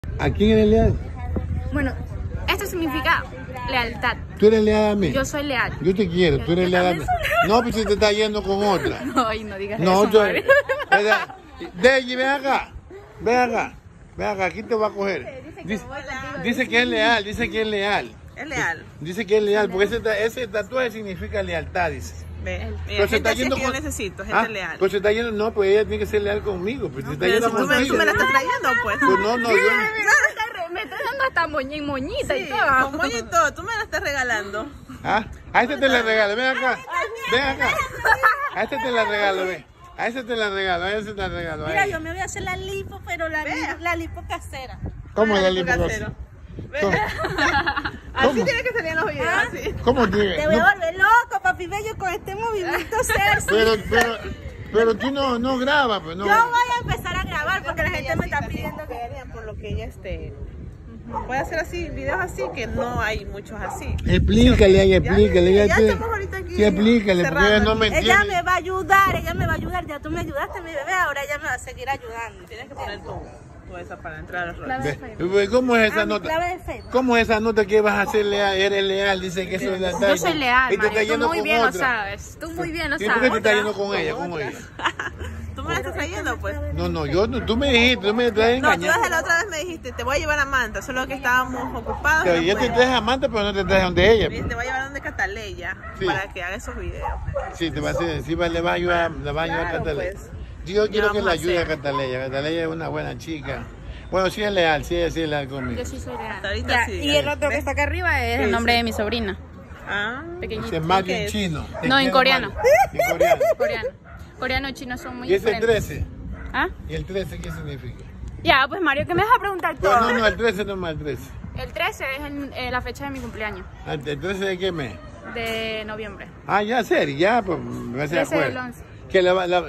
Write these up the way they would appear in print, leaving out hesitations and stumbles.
¿A quién eres leal? Bueno, esto significa lealtad. ¿Tú eres leal a mí? Yo soy leal. Yo te quiero, tú eres leal a mí. No, pues si te estás yendo con otra. No, y no digas No, eso, Mario. Deji, ven acá. Ven acá. Ven acá, aquí te va a coger. Dice que es leal, dice que es leal. Es leal. Dice que es leal, porque ese tatuaje significa lealtad, dice. Ve, Pero se gente está así es yendo que yo con... necesito, gente leal. Pues se está yendo, no, pues ella tiene que ser leal conmigo. Pues se está Pero yendo si tú contigo. me la estás trayendo, pues. Pues no, yo... Me estás dando hasta moñita y Sí, todo. con moño y todo, tú me la estás regalando. ¿Ah? A este te la regalo, ven acá. Ven acá. A este te la regalo, ven. A ese te la regalo, a ese te la regalo. Mira, yo me voy a hacer la lipo, pero la lipo casera. ¿Cómo es la lipo liposucción? casero? Así tiene que salir en los videos, así. ¿Cómo tiene? Te voy a volver loco, papi bello, con este movimiento sexy. Pero tú no grabas, pues no. Yo voy a empezar a grabar porque la gente me está pidiendo que... Por lo que ella puede hacer así, videos así, que no hay muchos así. Explícale ahí, explícale. Ya estamos ahorita aquí. Sí, explícale, porque ella no me entiende. Ella me va a ayudar, ya tú me ayudaste, mi bebé, ahora ella me va a seguir ayudando. Tienes que poner tu esa para entrar al rol. Ve, ¿cómo es esa Mi nota? clave de Facebook. ¿Cómo es esa nota que vas a ser leal? Eres leal, dice que eso es lealtad. Yo soy leal, Y te está Mario. Tú yendo muy con bien lo otra. sabes. Tú muy bien lo ¿Y por qué te sabes. estás yendo con ella? Tú me la estás trayendo, pues. No, tú me dijiste, tú me traes No, tú engañar. desde la otra vez me dijiste, te voy a llevar a Manta, solo que estábamos ocupados. Pero yo te traje a Manta, pero no te traje donde ella. Me dijiste, te voy a llevar donde Cataleya, Sí. para que haga esos videos. Sí, te va a hacer, sí, le va a ayudar a Claro, Cataleya. pues. Yo quiero que vamos le a ayude a hacer. Cataleya. Cataleya es una buena chica. Bueno, sí es leal, sí es leal conmigo. Yo sí soy leal. Hasta ahorita Ya, sí. y el otro que está acá arriba es el nombre de mi sobrina. Ah, Pequeñito. Ese es Mario ¿Qué en es? chino. Te No, en quiero, coreano. Mario. En coreano. Coreano. Coreano y chino son muy ¿Y ese diferentes. 13? ¿Ah? ¿Y el 13 qué significa? Ya, pues Mario, ¿qué me vas a preguntar Pues todo? no, el 13 no más el 13. El 13 es la fecha de mi cumpleaños, ¿El 13 de qué mes? de noviembre. Ah, ya, serio, ya, pues me hace 13 del acuerdo. 11. Que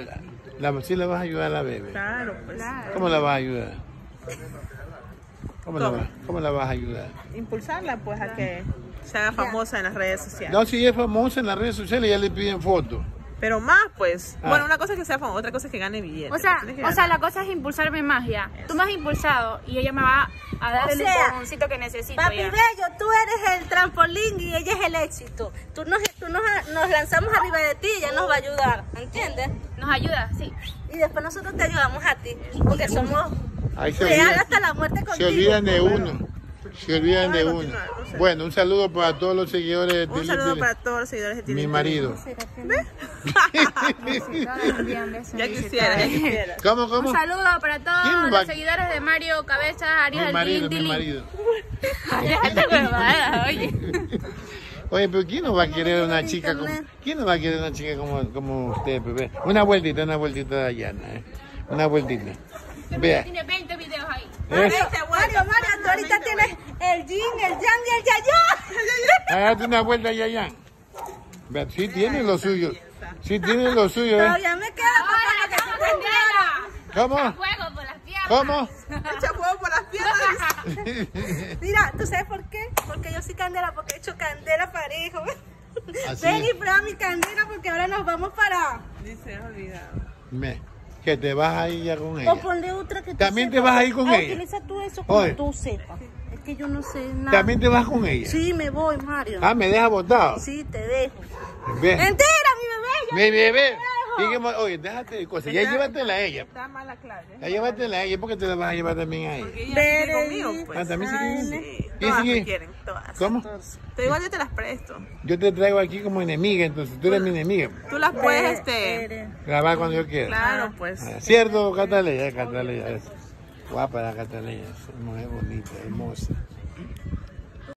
sí le vas a ayudar a la bebé. claro, pues. Claro. ¿Cómo la vas a ayudar? ¿Cómo la vas a ayudar? Impulsarla, pues, a que se haga famosa en las redes sociales. No, si es famosa en las redes sociales, ya le piden fotos. Pero más, pues. Ah. Bueno, una cosa es que sea famosa, otra cosa es que gane billetes. O sea, Tienes que ganar. la cosa es impulsarme más ya. Tú me has impulsado y ella me va a dar el empujoncito que necesito Papi ya. bello, tú eres el trampolín y ella es el éxito. Nos lanzamos arriba de ti y ella nos va a ayudar, ¿entiendes? ¿Nos ayuda? Sí. Y después nosotros te ayudamos a ti, porque somos Ahí se leales olvidan, hasta la muerte se contigo. olvidan de uno. Se olvidan de Vamos a uno. continuar, o sea. Bueno, un saludo para todos los seguidores de Un saludo para todos los seguidores de mi Tilín marido. Ya quisiera, ya quisiera. ¿Cómo? Un saludo para ¿Quién todos va? los seguidores de Mario Cabezas, Arias Mi del marido, Tilín mi Tilín. marido. Esta huevada, oye. Oye, pero ¿quién no va a querer una chica como, ¿quién no va a querer una chica como usted, bebé? Una vueltita de Ayana, Una vueltita. Vea. Tiene 20 videos ahí. ¿Eh? Mario, tú ahorita tienes el yin, el yang y el yayá. Hágate una vuelta allá, allá. Vea, sí tiene lo suyo. Sí tiene lo suyo, Todavía me queda Ahora para estamos que tú candela. ¿Cómo? Fuego por las piernas. ¿Cómo? Echa fuego por las piernas. Mira, ¿tú sabes por qué? Porque yo soy candela, porque he hecho candela parejo. Así Ven es. y prueba mi candela porque ahora nos vamos para... Dice, olvidado. Que te vas a ir ya con ella. O ponle otra que tú ¿También te sepas. vas a ir con ella? Utiliza tú eso como Oye. tú sepas. Es que yo no sé nada. ¿También te vas con ella? Sí, me voy, Mario. Ah, me deja botado. Sí, te dejo. Ve. Mentira, mi bebé. Mi bebé. Te dejo. ¿Y qué más? Oye, déjate de cosas. Ya llévatela a ella. Está mala clave. Ya llévatela a ella. ¿Por qué te la vas a llevar también a ella? Porque ella sigue conmigo, pues. Ah, también se quiere. Sí, ¿Y todas sigue? me quieren, todas. ¿Cómo? Pero igual yo te las presto. Yo te traigo aquí como enemiga, entonces tú eres mi enemiga. Tú las puedes, Grabar cuando yo quiera. Claro, pues. Ah, ¿cierto, Cataleya? Cataleya es guapa la Cataleya, es mujer bonita, hermosa.